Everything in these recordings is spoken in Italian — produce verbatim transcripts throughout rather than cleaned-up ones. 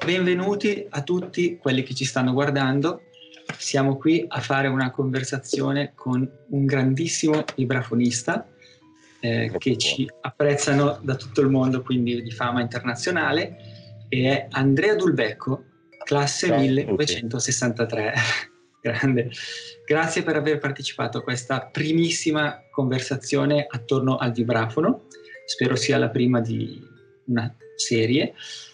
benvenuti a tutti quelli che ci stanno guardando. Siamo qui a fare una conversazione con un grandissimo vibrafonista eh, che ci apprezzano da tutto il mondo, quindi di fama internazionale, e è Andrea Dulbecco, classe Ciao millenovecentosessantatré. Grande. Grazie per aver partecipato a questa primissima conversazione attorno al vibrafono. Spero sia la prima di una serie.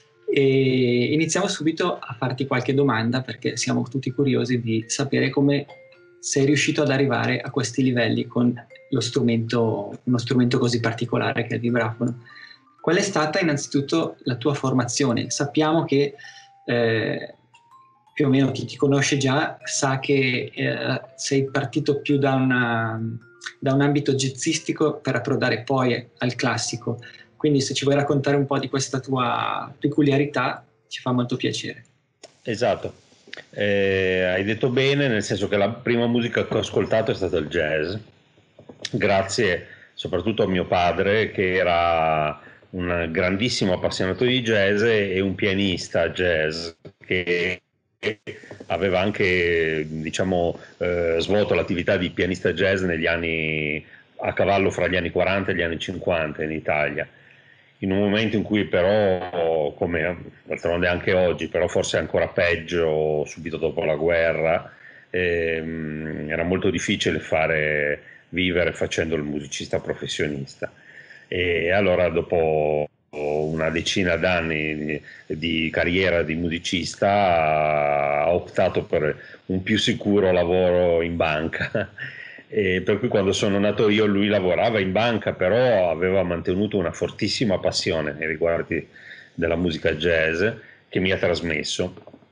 E iniziamo subito a farti qualche domanda, perché siamo tutti curiosi di sapere come sei riuscito ad arrivare a questi livelli con lo strumento, uno strumento così particolare che è il vibrafono. Qual è stata innanzitutto la tua formazione? Sappiamo che eh, più o meno chi ti conosce già sa che eh, sei partito più da, una, da un ambito jazzistico per approdare poi al classico. Quindi se ci vuoi raccontare un po' di questa tua peculiarità, ci fa molto piacere. Esatto, eh, hai detto bene, nel senso che la prima musica che ho ascoltato è stata il jazz, grazie soprattutto a mio padre, che era un grandissimo appassionato di jazz e un pianista jazz che aveva anche, diciamo, eh, svolto l'attività di pianista jazz negli anni, a cavallo fra gli anni quaranta e gli anni cinquanta in Italia. In un momento in cui però, come d'altronde anche oggi, però forse ancora peggio, subito dopo la guerra, ehm, era molto difficile fare vivere facendo il musicista professionista. E allora dopo una decina d'anni di, di carriera di musicista ho optato per un più sicuro lavoro in banca. E per cui quando sono nato io lui lavorava in banca, però aveva mantenuto una fortissima passione nei riguardi della musica jazz che mi ha trasmesso,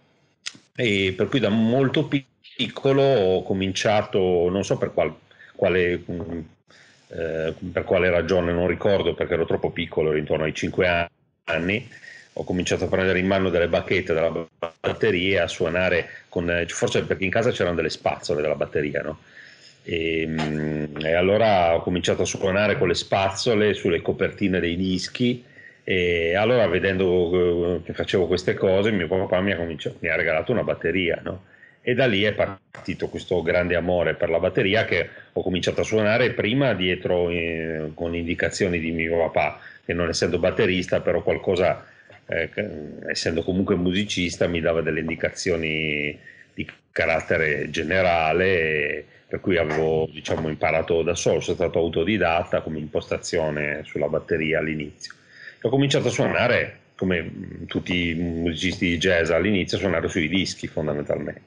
e per cui da molto piccolo ho cominciato, non so per qual, quale, eh, per quale ragione, non ricordo perché ero troppo piccolo, ero intorno ai cinque anni, ho cominciato a prendere in mano delle bacchette della batteria, a suonare con, forse perché in casa c'erano delle spazzole della batteria, no? E, e allora ho cominciato a suonare con le spazzole sulle copertine dei dischi, e allora vedendo che facevo queste cose mio papà mi ha, cominciato, mi ha regalato una batteria, no? E da lì è partito questo grande amore per la batteria, che ho cominciato a suonare prima dietro eh, con indicazioni di mio papà, che non essendo batterista però qualcosa, eh, essendo comunque musicista, mi dava delle indicazioni di carattere generale, e per cui avevo, diciamo, imparato da solo, sono stato autodidatta come impostazione sulla batteria all'inizio. E ho cominciato a suonare, come tutti i musicisti di jazz all'inizio, a suonare sui dischi fondamentalmente.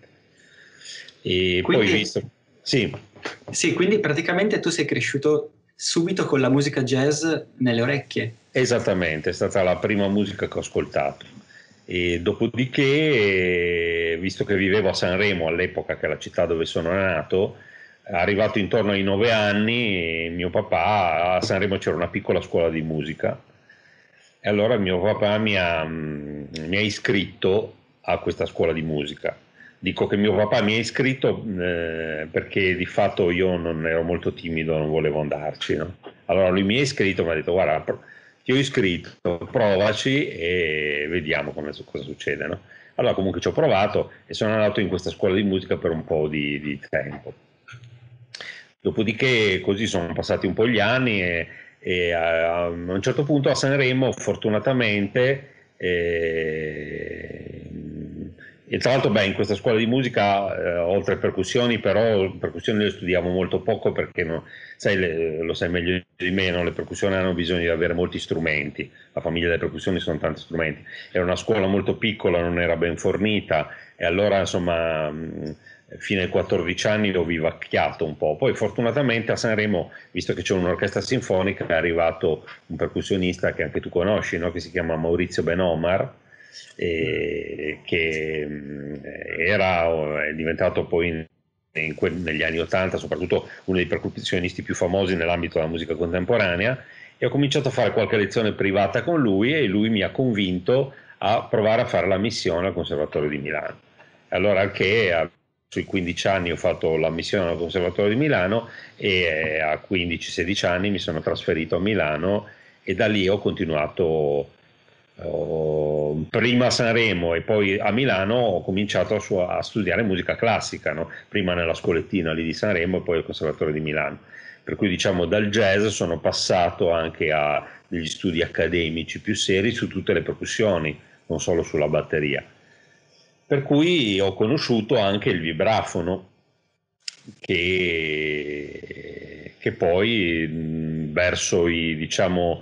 E quindi, poi visto... Sì. Sì, quindi praticamente tu sei cresciuto subito con la musica jazz nelle orecchie. Esattamente, è stata la prima musica che ho ascoltato. E dopodiché, visto che vivevo a Sanremo all'epoca, che è la città dove sono nato, arrivato intorno ai nove anni, mio papà, a Sanremo c'era una piccola scuola di musica, e allora mio papà mi ha, mi ha iscritto a questa scuola di musica. Dico che mio papà mi ha iscritto eh, perché di fatto io non ero molto timido, non volevo andarci, no? Allora lui mi ha iscritto, mi ha detto: guarda, ti ho iscritto, provaci e vediamo come, cosa succede, no? Allora comunque ci ho provato e sono andato in questa scuola di musica per un po' di, di tempo. Dopodiché così sono passati un po' gli anni, e, e a, a un certo punto a Sanremo fortunatamente, eh, e tra l'altro beh, in questa scuola di musica eh, oltre a percussioni, però percussioni le studiamo molto poco perché no, sai, le, lo sai meglio di me, no? Le percussioni hanno bisogno di avere molti strumenti, la famiglia delle percussioni sono tanti strumenti, era una scuola molto piccola, non era ben fornita, e allora insomma fino ai quattordici anni ho vivacchiato un po'. Poi fortunatamente a Sanremo, visto che c'è un'orchestra sinfonica, è arrivato un percussionista che anche tu conosci, no? Che si chiama Maurizio Benomar, eh, che era, è diventato poi in, in que, negli anni ottanta soprattutto uno dei percussionisti più famosi nell'ambito della musica contemporanea, e ho cominciato a fare qualche lezione privata con lui, e lui mi ha convinto a provare a fare la missione al Conservatorio di Milano. Allora che a sui quindici anni ho fatto la missione al Conservatorio di Milano, e a quindici sedici anni mi sono trasferito a Milano, e da lì ho continuato ho, prima a Sanremo e poi a Milano ho cominciato a, su, a studiare musica classica, no? Prima nella scuolettina lì di Sanremo e poi al Conservatorio di Milano. Per cui diciamo dal jazz sono passato anche a degli studi accademici più seri su tutte le percussioni, non solo sulla batteria. Per cui ho conosciuto anche il vibrafono, che, che poi mh, verso i, diciamo,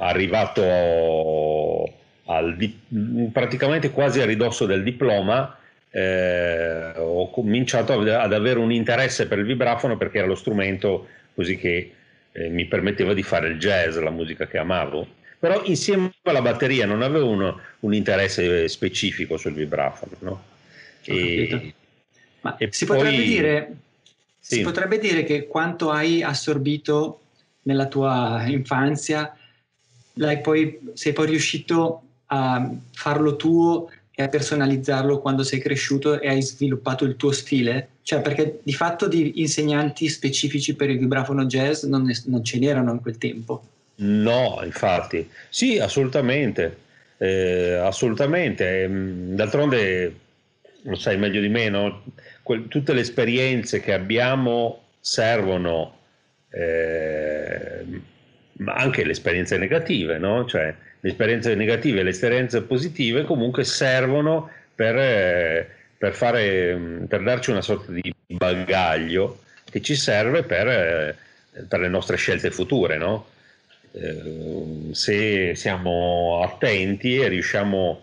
arrivato al, praticamente quasi a ridosso del diploma, eh, ho cominciato ad avere un interesse per il vibrafono perché era lo strumento così che eh, mi permetteva di fare il jazz, la musica che amavo. Però insieme alla batteria non avevo uno, un interesse specifico sul vibrafono, no? E, ma e si poi, potrebbe dire, sì. si potrebbe dire che quanto hai assorbito nella tua infanzia, l'hai poi, sei poi riuscito a farlo tuo e a personalizzarlo quando sei cresciuto e hai sviluppato il tuo stile? Cioè, perché di fatto di insegnanti specifici per il vibrafono jazz non, ne, non ce n'erano in quel tempo. No, infatti, sì, assolutamente, eh, assolutamente. D'altronde, lo sai meglio di me, no? Que- tutte le esperienze che abbiamo servono, eh, ma anche le esperienze negative, no? Cioè, le esperienze negative e le esperienze positive comunque servono per, eh, per fare, per darci una sorta di bagaglio che ci serve per, eh, per le nostre scelte future, no? Eh, se siamo attenti e riusciamo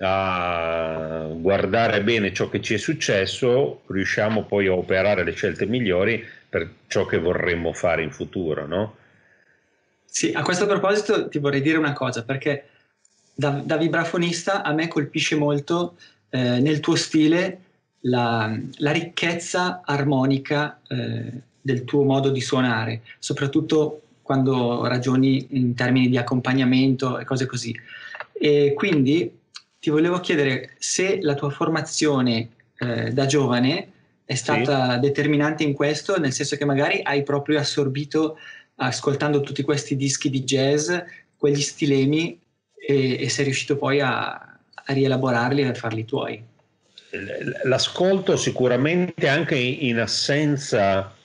a guardare bene ciò che ci è successo, riusciamo poi a operare le scelte migliori per ciò che vorremmo fare in futuro, no? Sì, a questo proposito ti vorrei dire una cosa, perché da, da vibrafonista a me colpisce molto eh, nel tuo stile la, la ricchezza armonica eh, del tuo modo di suonare, soprattutto quando ragioni in termini di accompagnamento e cose così. E quindi ti volevo chiedere se la tua formazione eh, da giovane è Sì. stata determinante in questo, nel senso che magari hai proprio assorbito, ascoltando tutti questi dischi di jazz, quegli stilemi e, e sei riuscito poi a, a rielaborarli e a farli tuoi. L'ascolto sicuramente anche in assenza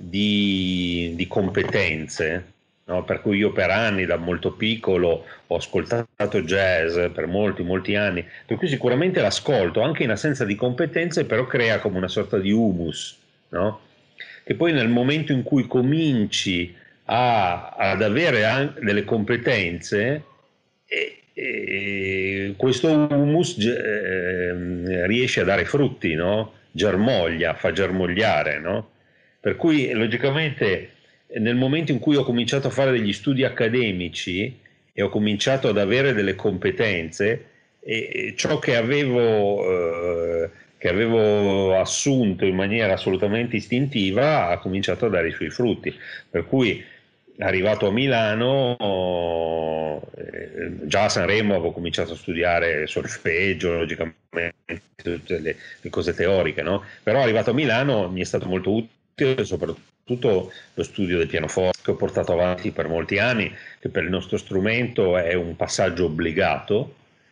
di, di competenze, no? Per cui io per anni, da molto piccolo, ho ascoltato jazz per molti, molti anni, per cui sicuramente l'ascolto anche in assenza di competenze, però crea come una sorta di humus, no? Che poi nel momento in cui cominci a, ad avere anche delle competenze, e, e questo humus eh, riesce a dare frutti, no? Germoglia, fa germogliare, no? Per cui logicamente nel momento in cui ho cominciato a fare degli studi accademici e ho cominciato ad avere delle competenze, e, e ciò che avevo, eh, che avevo assunto in maniera assolutamente istintiva ha cominciato a dare i suoi frutti. Per cui arrivato a Milano, eh, già a Sanremo avevo cominciato a studiare solfeggio, logicamente, tutte le, le cose teoriche, no? Però arrivato a Milano mi è stato molto utile soprattutto lo studio del pianoforte, che ho portato avanti per molti anni, che per il nostro strumento è un passaggio obbligato,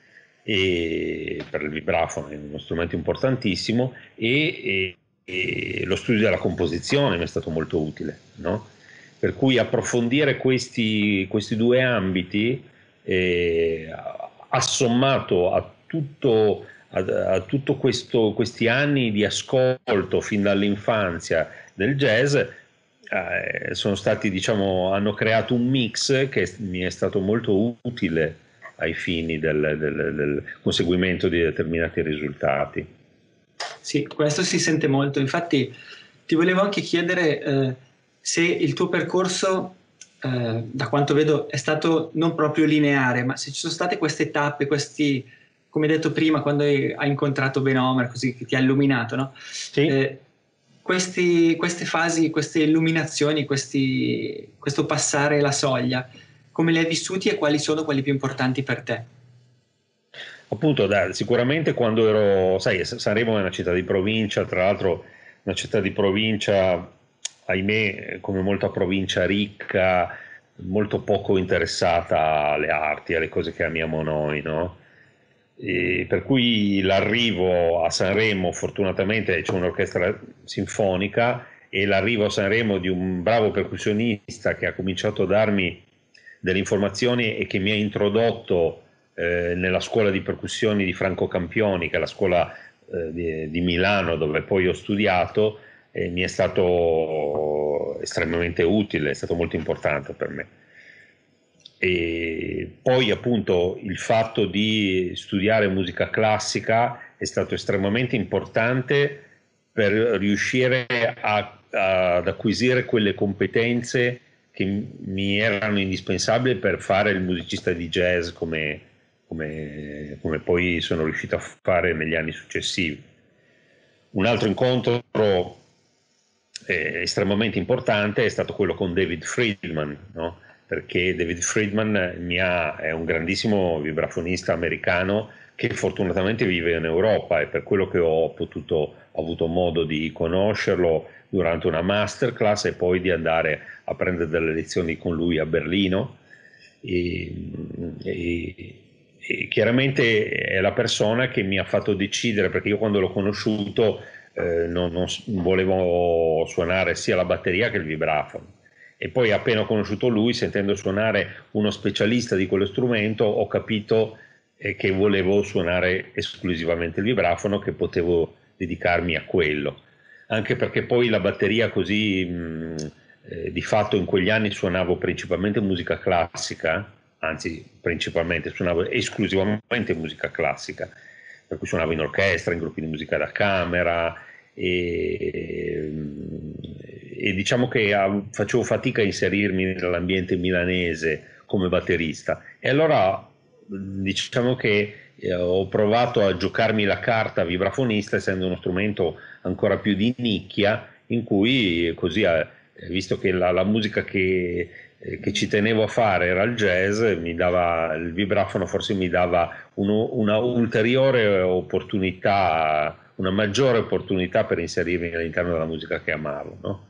e per il vibrafono è uno strumento importantissimo, e, e, e lo studio della composizione mi è stato molto utile, no? Per cui approfondire questi, questi due ambiti, eh, assommato a tutto, a, a tutto questo, questi anni di ascolto fin dall'infanzia del jazz, eh, sono stati, diciamo, hanno creato un mix che mi è stato molto utile ai fini del, del, del conseguimento di determinati risultati. Sì, questo si sente molto. Infatti ti volevo anche chiedere eh, se il tuo percorso, eh, da quanto vedo, è stato non proprio lineare, ma se ci sono state queste tappe, questi, come detto prima, quando hai, hai incontrato Ben Homer, così che ti ha illuminato, no? Sì. Eh, questi, queste fasi, queste illuminazioni, questi, questo passare la soglia, come li hai vissuti e quali sono quelli più importanti per te? Appunto, da, sicuramente quando ero, sai, Sanremo è una città di provincia, tra l'altro una città di provincia, ahimè, come molta provincia ricca, molto poco interessata alle arti, alle cose che amiamo noi, no? E per cui l'arrivo a Sanremo, fortunatamente c'è un'orchestra sinfonica, e l'arrivo a Sanremo di un bravo percussionista che ha cominciato a darmi delle informazioni e che mi ha introdotto eh, nella scuola di percussioni di Franco Campioni, che è la scuola eh, di, di Milano dove poi ho studiato, e mi è stato estremamente utile, è stato molto importante per me. E poi appunto il fatto di studiare musica classica è stato estremamente importante per riuscire a, a, ad acquisire quelle competenze che mi erano indispensabili per fare il musicista di jazz come, come, come poi sono riuscito a fare negli anni successivi. Un altro incontro eh, estremamente importante è stato quello con David Friedman, no? Perché David Friedman mi ha, è un grandissimo vibrafonista americano che fortunatamente vive in Europa, e per quello che ho potuto, ho avuto modo di conoscerlo durante una masterclass e poi di andare a prendere delle lezioni con lui a Berlino. E, e, e chiaramente è la persona che mi ha fatto decidere, perché io quando l'ho conosciuto eh, non, non volevo suonare sia la batteria che il vibrafono. E poi appena ho conosciuto lui, sentendo suonare uno specialista di quello strumento, ho capito eh, che volevo suonare esclusivamente il vibrafono, che potevo dedicarmi a quello. Anche perché poi la batteria così, mh, eh, di fatto in quegli anni suonavo principalmente musica classica, anzi principalmente suonavo esclusivamente musica classica, per cui suonavo in orchestra, in gruppi di musica da camera, e, e diciamo che facevo fatica a inserirmi nell'ambiente milanese come batterista, e allora diciamo che ho provato a giocarmi la carta vibrafonista, essendo uno strumento ancora più di nicchia, in cui così, visto che la, la musica che, che ci tenevo a fare era il jazz, mi dava il vibrafono, forse mi dava uno, una ulteriore opportunità, una maggiore opportunità per inserirmi all'interno della musica che amavo, no?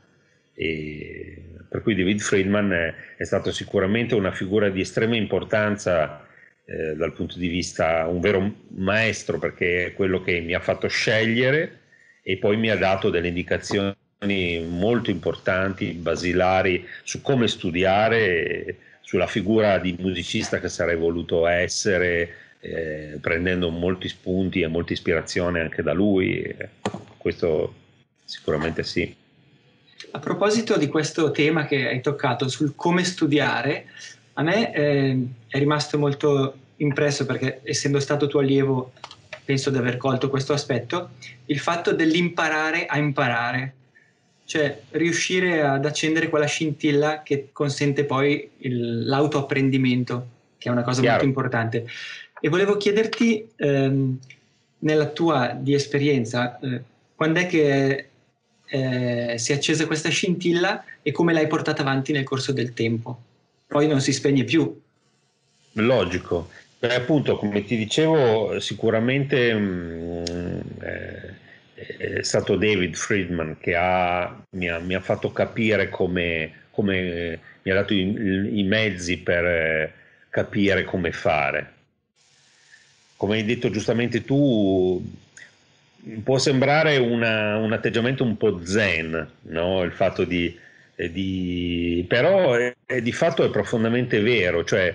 E per cui David Friedman è, è stato sicuramente una figura di estrema importanza eh, dal punto di vista, un vero maestro, perché è quello che mi ha fatto scegliere e poi mi ha dato delle indicazioni molto importanti, basilari, su come studiare, sulla figura di musicista che sarei voluto essere, eh, prendendo molti spunti e molta ispirazione anche da lui. Questo sicuramente sì. A proposito di questo tema che hai toccato sul come studiare, a me eh, è rimasto molto impresso, perché essendo stato tuo allievo penso di aver colto questo aspetto, il fatto dell'imparare a imparare, cioè riuscire ad accendere quella scintilla che consente poi il, l'autoapprendimento, che è una cosa Chiaro. molto importante. E volevo chiederti, ehm, nella tua di esperienza, eh, quando è che eh, si è accesa questa scintilla e come l'hai portata avanti nel corso del tempo? Poi non si spegne più. Logico. Beh, appunto, come ti dicevo, sicuramente mh, eh, è stato David Friedman che ha, mi, ha, mi ha fatto capire come, come mi ha dato i, i mezzi per eh, capire come fare. Come hai detto giustamente tu, può sembrare una, un atteggiamento un po' zen, no? Il fatto di, eh, di però è, è, di fatto è profondamente vero, cioè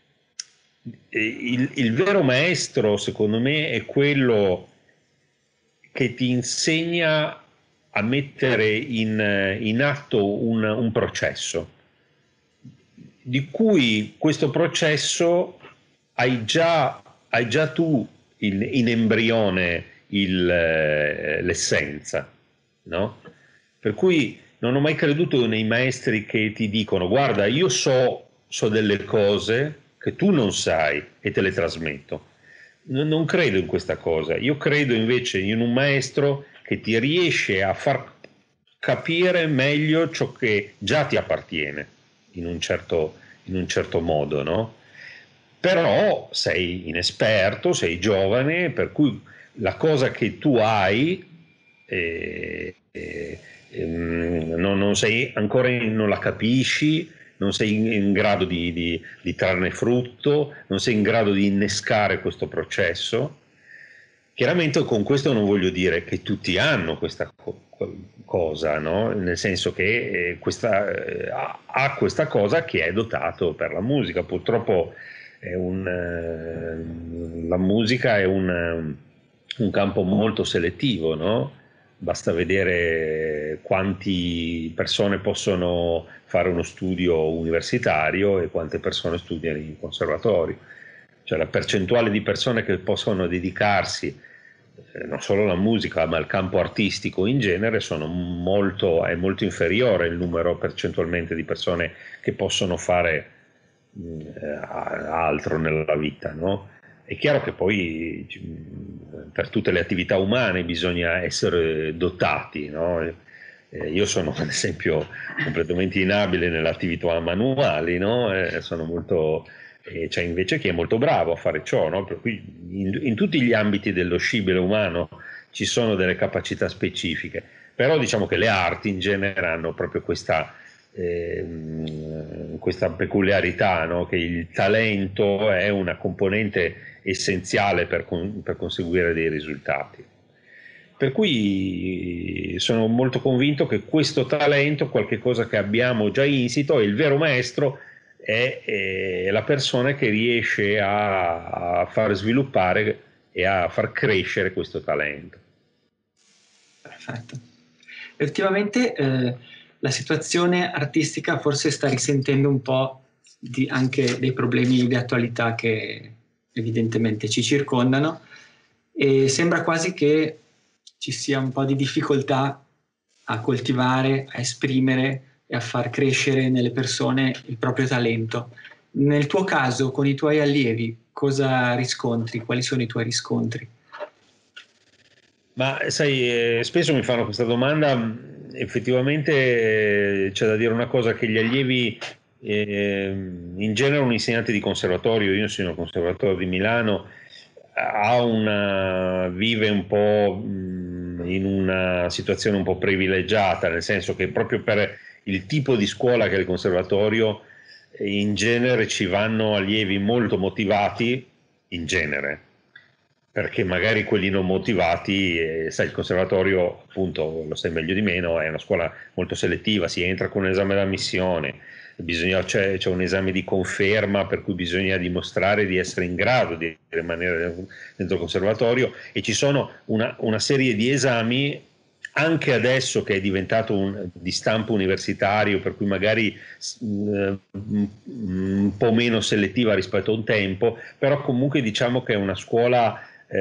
il, il vero maestro secondo me è quello che ti insegna a mettere in, in atto un, un processo, di cui questo processo hai già, hai già tu in, in embrione il, l'essenza, no? Per cui non ho mai creduto nei maestri che ti dicono: guarda, io so, so delle cose che tu non sai e te le trasmetto. Non, non credo in questa cosa. Io credo invece in un maestro che ti riesce a far capire meglio ciò che già ti appartiene in un certo, in un certo modo, no? Però sei inesperto, sei giovane, per cui la cosa che tu hai eh, eh, ehm, non, non sei ancora, non la capisci, non sei in, in grado di, di, di trarne frutto, non sei in grado di innescare questo processo. Chiaramente con questo non voglio dire che tutti hanno questa co- cosa, no? Nel senso che eh, questa, eh, ha questa cosa che è dotato per la musica. Purtroppo è un, eh, la musica è un, un campo molto selettivo, no? Basta vedere quante persone possono fare uno studio universitario e quante persone studiano in conservatorio. Cioè la percentuale di persone che possono dedicarsi eh, non solo alla musica ma al campo artistico in genere sono molto, è molto inferiore il numero percentualmente di persone che possono fare eh, altro nella vita, no? È chiaro che poi per tutte le attività umane bisogna essere dotati, no? Eh, io sono ad esempio completamente inabile nelle attività manuali, no? Eh, sono molto, eh, c'è invece chi è molto bravo a fare ciò, no? Per cui in, in tutti gli ambiti dello scibile umano ci sono delle capacità specifiche, però diciamo che le arti in genere hanno proprio questa, eh, questa peculiarità, no? Che il talento è una componente essenziale per, con, per conseguire dei risultati. Per cui sono molto convinto che questo talento, qualche cosa che abbiamo già insito, e il vero maestro è, è la persona che riesce a, a far sviluppare e a far crescere questo talento. Perfetto. E ultimamente eh, la situazione artistica forse sta risentendo un po' di, anche dei problemi di attualità che evidentemente ci circondano, e sembra quasi che ci sia un po' di difficoltà a coltivare, a esprimere e a far crescere nelle persone il proprio talento. Nel tuo caso, con i tuoi allievi, cosa riscontri? Quali sono i tuoi riscontri? Ma sai, eh, spesso mi fanno questa domanda, effettivamente eh, c'è da dire una cosa, che gli allievi, eh, in genere un insegnante di conservatorio, io sono al conservatorio di Milano, ha una, vive un po' mh, in una situazione un po' privilegiata, nel senso che proprio per il tipo di scuola che è il conservatorio, in genere ci vanno allievi molto motivati, in genere, perché magari quelli non motivati, eh, sai, il conservatorio, appunto, lo sai meglio di meno, è una scuola molto selettiva, si entra con un esame d'ammissione, bisogna, c'è, c'è un esame di conferma per cui bisogna dimostrare di essere in grado di rimanere dentro il conservatorio, e ci sono una, una serie di esami, anche adesso che è diventato un, di stampo universitario, per cui magari eh, un po' meno selettiva rispetto a un tempo, però comunque diciamo che è una scuola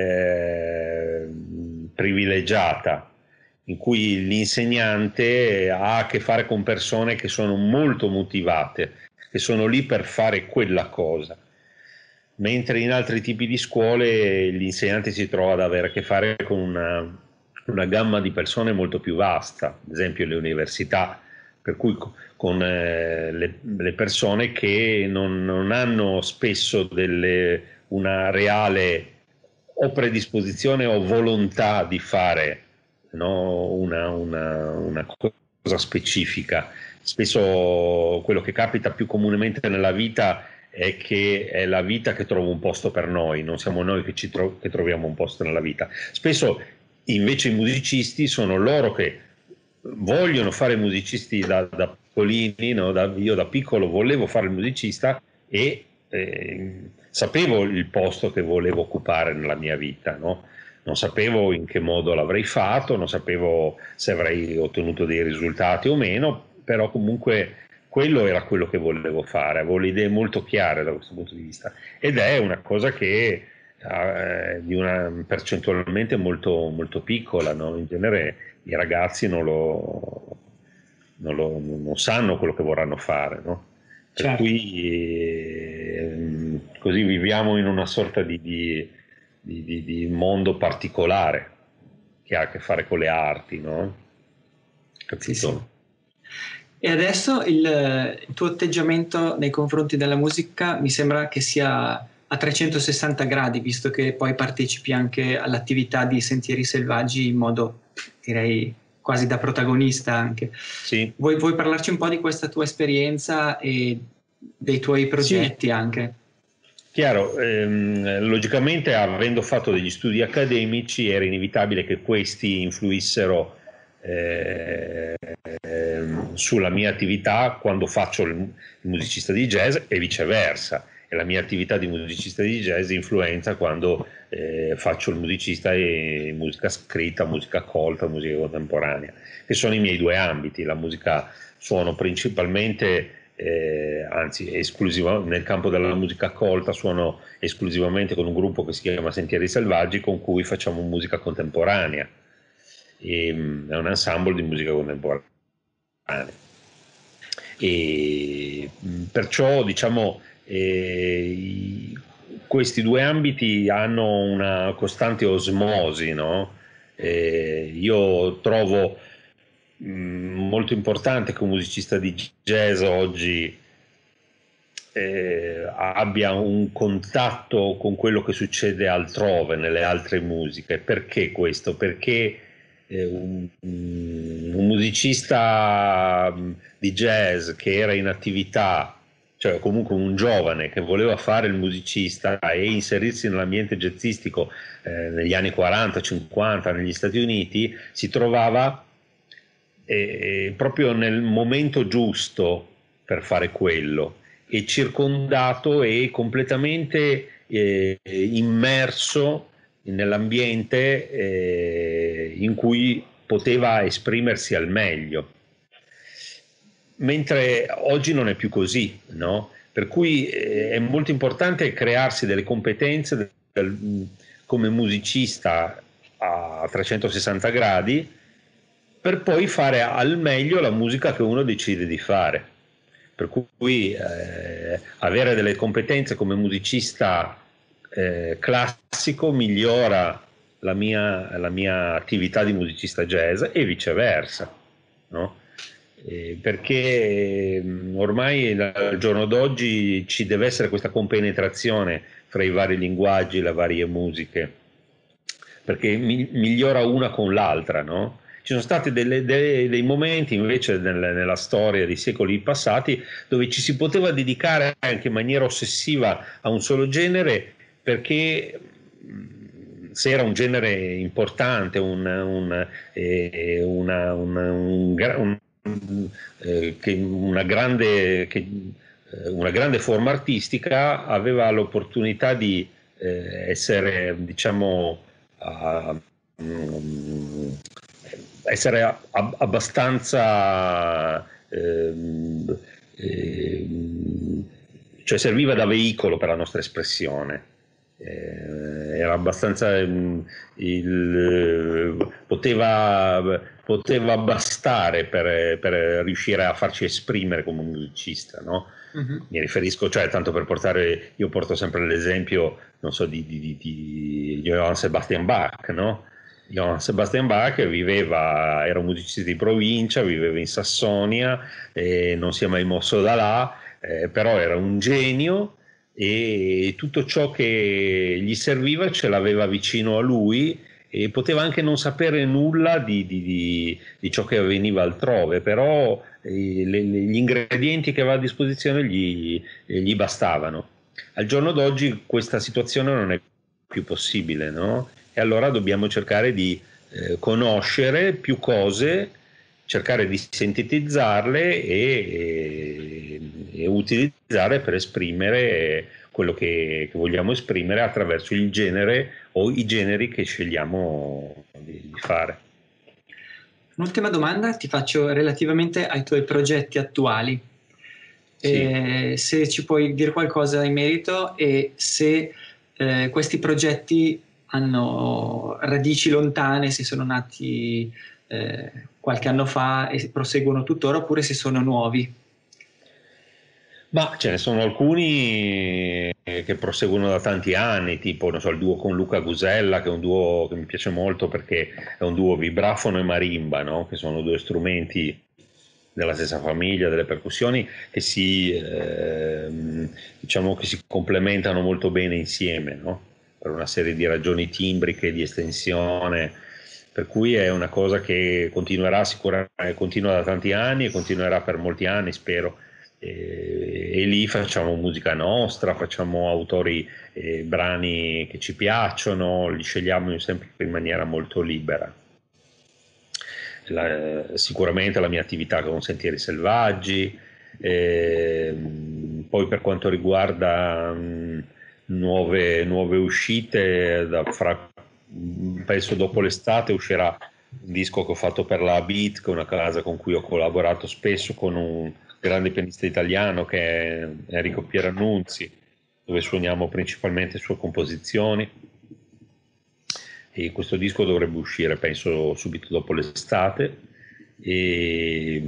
eh, privilegiata, in cui l'insegnante ha a che fare con persone che sono molto motivate, che sono lì per fare quella cosa, mentre in altri tipi di scuole l'insegnante si trova ad avere a che fare con una, una gamma di persone molto più vasta, ad esempio le università, per cui con eh, le, le persone che non, non hanno spesso delle, una reale o predisposizione o volontà di fare, no, una, una, una cosa specifica. Spesso quello che capita più comunemente nella vita è che è la vita che trova un posto per noi, non siamo noi che, ci tro- che troviamo un posto nella vita. Spesso invece i musicisti sono loro che vogliono fare musicisti da, da piccolini, no? Da, io da piccolo volevo fare il musicista e eh, sapevo il posto che volevo occupare nella mia vita, no? Non sapevo in che modo l'avrei fatto, non sapevo se avrei ottenuto dei risultati o meno, però comunque quello era quello che volevo fare, avevo le idee molto chiare da questo punto di vista, ed è una cosa che eh, di una percentualmente molto, molto piccola, no? In genere i ragazzi non lo, non lo non sanno quello che vorranno fare, no? Per Certo. cui eh, così viviamo in una sorta di, di, di, di, di mondo particolare che ha a che fare con le arti, no? Sì, Capito? sì. E adesso il, il tuo atteggiamento nei confronti della musica mi sembra che sia a trecentosessanta gradi, visto che poi partecipi anche all'attività di Sentieri Selvaggi in modo, direi, quasi da protagonista anche. Sì. Vuoi, vuoi parlarci un po' di questa tua esperienza e dei tuoi progetti? Sì. Anche? Chiaro, ehm, logicamente avendo fatto degli studi accademici era inevitabile che questi influissero eh, ehm, sulla mia attività quando faccio il, il musicista di jazz e viceversa, e la mia attività di musicista di jazz influenza quando eh, faccio il musicista e musica scritta, musica colta, musica contemporanea, che sono i miei due ambiti. La musica suono principalmente Eh, anzi esclusiva, nel campo della musica colta suono esclusivamente con un gruppo che si chiama Sentieri Selvaggi, con cui facciamo musica contemporanea, e, è un ensemble di musica contemporanea, e perciò diciamo eh, i, questi due ambiti hanno una costante osmosi, no? Eh, io trovo molto importante che un musicista di jazz oggi eh, abbia un contatto con quello che succede altrove, nelle altre musiche. Perché questo? Perché eh, un, un musicista di jazz che era in attività, cioè comunque un giovane che voleva fare il musicista e inserirsi nell'ambiente jazzistico eh, negli anni quaranta cinquanta negli Stati Uniti, si trovava eh, proprio nel momento giusto per fare quello, e circondato e completamente eh, immerso nell'ambiente eh, in cui poteva esprimersi al meglio. Mentre oggi non è più così, no? Per cui eh, è molto importante crearsi delle competenze del, come musicista a trecentosessanta gradi, per poi fare al meglio la musica che uno decide di fare. Per cui eh, avere delle competenze come musicista eh, classico migliora la mia, la mia attività di musicista jazz e viceversa, no? Eh, perché ormai al giorno d'oggi ci deve essere questa compenetrazione fra i vari linguaggi, le varie musiche, perché mi, migliora una con l'altra, no? Ci sono stati delle, dei, dei momenti invece nel, nella storia dei secoli passati dove ci si poteva dedicare anche in maniera ossessiva a un solo genere, perché se era un genere importante, un, un, eh, una, una, un, un, eh, che una, grande, che, una grande forma artistica, aveva l'opportunità di eh, essere, diciamo, a, um, essere ab- abbastanza ehm, ehm, cioè serviva da veicolo per la nostra espressione. Eh, era abbastanza ehm, il, poteva, poteva bastare per, per riuscire a farci esprimere come un musicista, no? Mm-hmm. Mi riferisco, cioè, tanto per portare, io porto sempre l'esempio, non so, di, di, di, di Johann Sebastian Bach, no? Johann Sebastian Bach viveva, era un musicista di provincia, viveva in Sassonia, eh, non si è mai mosso da là, eh, però era un genio e tutto ciò che gli serviva ce l'aveva vicino a lui, e poteva anche non sapere nulla di, di, di, di ciò che avveniva altrove, però eh, le, gli ingredienti che aveva a disposizione gli, gli bastavano. Al giorno d'oggi questa situazione non è più possibile, no? E allora dobbiamo cercare di eh, conoscere più cose, cercare di sintetizzarle e, e, e utilizzare per esprimere quello che, che vogliamo esprimere attraverso il genere o i generi che scegliamo di, di fare. Un'ultima domanda ti faccio relativamente ai tuoi progetti attuali. Sì. Eh, se ci puoi dire qualcosa in merito e se eh, questi progetti hanno radici lontane, se sono nati eh, qualche anno fa e proseguono tuttora, oppure se sono nuovi. Ma ce ne sono alcuni che proseguono da tanti anni, tipo non so, il duo con Luca Gusella, che è un duo che mi piace molto perché è un duo vibrafono e marimba, no? Che sono due strumenti della stessa famiglia, delle percussioni, che si, eh, diciamo che si complementano molto bene insieme, no? Per una serie di ragioni timbriche, di estensione. per cui è una cosa che continuerà sicuramente, continua da tanti anni e continuerà per molti anni, spero. E, e lì facciamo musica nostra, facciamo autori, eh, brani che ci piacciono, li scegliamo sempre in maniera molto libera. La, sicuramente la mia attività con Sentieri Selvaggi, eh, poi per quanto riguarda mh, nuove, nuove uscite, da, fra, penso dopo l'estate uscirà un disco che ho fatto per la Beat, che è una casa con cui ho collaborato spesso con un grande pianista italiano che è Enrico Pierannunzi, dove suoniamo principalmente sue composizioni. E questo disco dovrebbe uscire penso subito dopo l'estate e,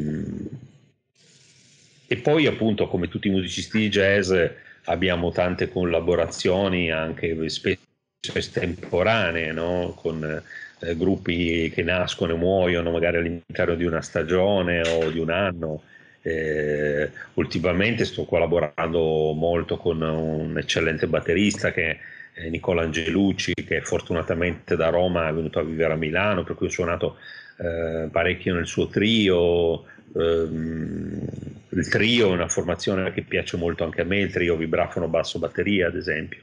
e poi appunto come tutti i musicisti di jazz abbiamo tante collaborazioni anche spesso estemporanee, no? Con eh, gruppi che nascono e muoiono magari all'interno di una stagione o di un anno. Eh, ultimamente sto collaborando molto con un eccellente batterista che è Nicola Angelucci, che fortunatamente da Roma è venuto a vivere a Milano, per cui ho suonato eh, parecchio nel suo trio. Ehm, il trio è una formazione che piace molto anche a me, il trio vibrafono basso batteria ad esempio.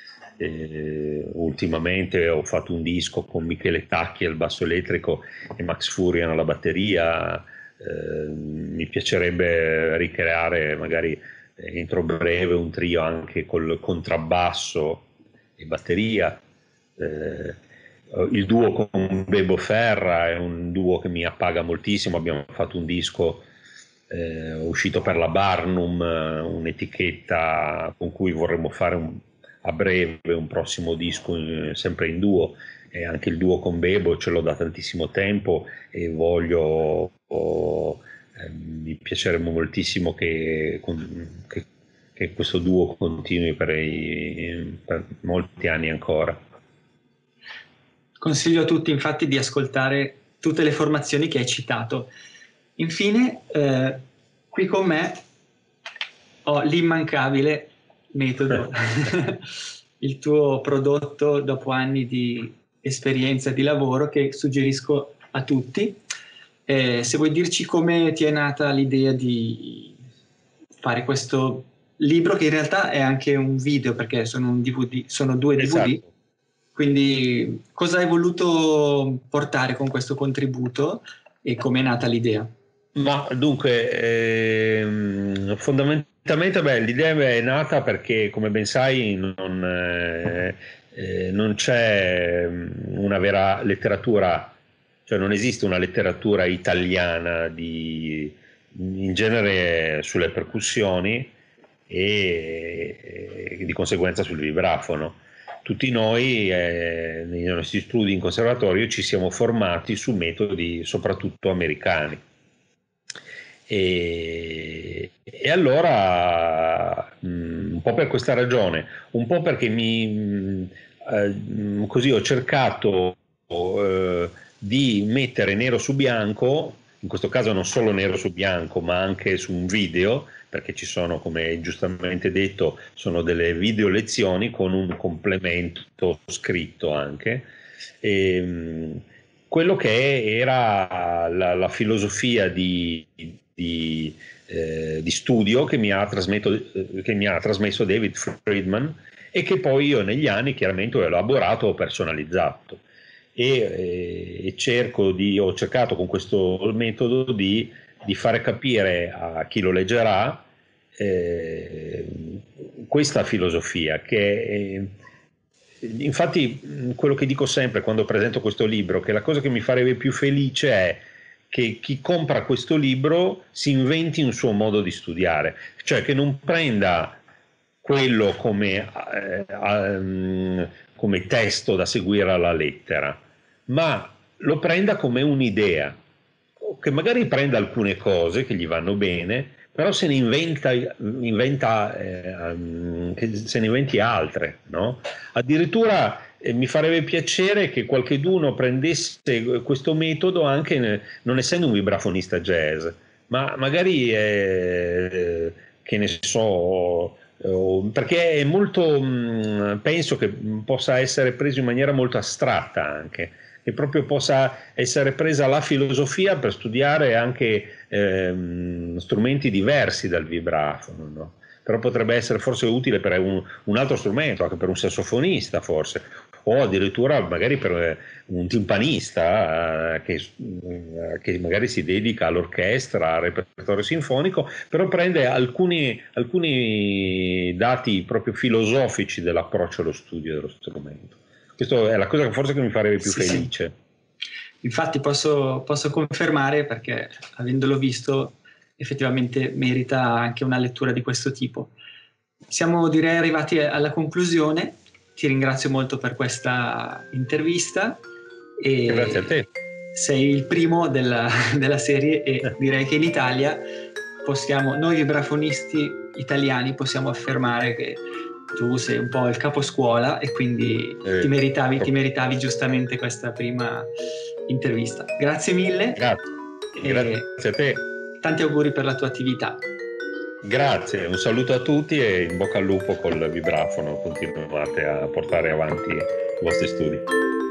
Eh, ultimamente ho fatto un disco con Michele Tacchi al basso elettrico e Max Furian alla batteria. Eh, mi piacerebbe ricreare magari entro breve un trio anche col contrabbasso e batteria. Eh, il duo con Bebo Ferra è un duo che mi appaga moltissimo, abbiamo fatto un disco eh, uscito per la Barnum, un'etichetta con cui vorremmo fare un, a breve un prossimo disco eh, sempre in duo, e anche il duo con Bebo ce l'ho da tantissimo tempo e voglio oh, eh, mi piacerebbe moltissimo che, che, che questo duo continui per, i, per molti anni ancora. Consiglio a tutti infatti di ascoltare tutte le formazioni che hai citato. Infine, eh, qui con me ho l'immancabile Metodo, il tuo prodotto dopo anni di esperienza di lavoro che suggerisco a tutti. Eh, se vuoi dirci come ti è nata l'idea di fare questo libro, che in realtà è anche un video perché sono, un D V D, sono due D V D, esatto. Quindi cosa hai voluto portare con questo contributo e come è nata l'idea? Ma dunque, ehm, fondamentalmente beh, l'idea è nata perché, come ben sai, non, eh, eh, non c'è una vera letteratura, cioè non esiste una letteratura italiana di, in genere sulle percussioni e, e di conseguenza sul vibrafono. Tutti noi eh, nei nostri studi in conservatorio ci siamo formati su metodi soprattutto americani. E, e allora mh, un po' per questa ragione, un po' perché mi mh, eh, così ho cercato eh, di mettere nero su bianco, in questo caso non solo nero su bianco ma anche su un video, perché ci sono, come giustamente detto, sono delle video lezioni con un complemento scritto anche. E, mh, quello che era la, la filosofia di Di, eh, di studio che mi, ha che mi ha trasmesso David Friedman e che poi io negli anni chiaramente ho elaborato, ho personalizzato e, eh, e cerco di, ho cercato con questo metodo di, di fare capire a chi lo leggerà eh, questa filosofia che eh, infatti quello che dico sempre quando presento questo libro, che la cosa che mi farebbe più felice è che chi compra questo libro si inventi un suo modo di studiare, cioè che non prenda quello come, eh, come testo da seguire alla lettera, ma lo prenda come un'idea, che magari prenda alcune cose che gli vanno bene, però se ne inventa, inventa eh, che se ne inventi altre, no? Addirittura eh, mi farebbe piacere che qualcheduno prendesse questo metodo anche ne, non essendo un vibrafonista jazz, ma magari eh, che ne so, eh, perché è molto mh, penso che possa essere preso in maniera molto astratta anche, che proprio possa essere presa la filosofia per studiare anche ehm, strumenti diversi dal vibrafono, no? Però potrebbe essere forse utile per un, un altro strumento, anche per un sassofonista forse, o addirittura magari per un timpanista eh, che, eh, che magari si dedica all'orchestra, al repertorio sinfonico, però prende alcuni, alcuni dati proprio filosofici dell'approccio allo studio dello strumento. Questa è la cosa che forse che mi farebbe più sì, felice. Sì. Infatti posso, posso confermare, perché avendolo visto effettivamente merita anche una lettura di questo tipo. Siamo direi arrivati alla conclusione. Ti ringrazio molto per questa intervista e grazie a te. Sei il primo della, della serie e direi che in Italia possiamo, noi vibrafonisti italiani possiamo affermare che tu sei un po' il caposcuola e quindi eh, ti, meritavi, ti meritavi giustamente questa prima intervista. Grazie mille. Grazie. Grazie a te. Tanti auguri per la tua attività. Grazie, un saluto a tutti e in bocca al lupo col vibrafono, continuate a portare avanti i vostri studi.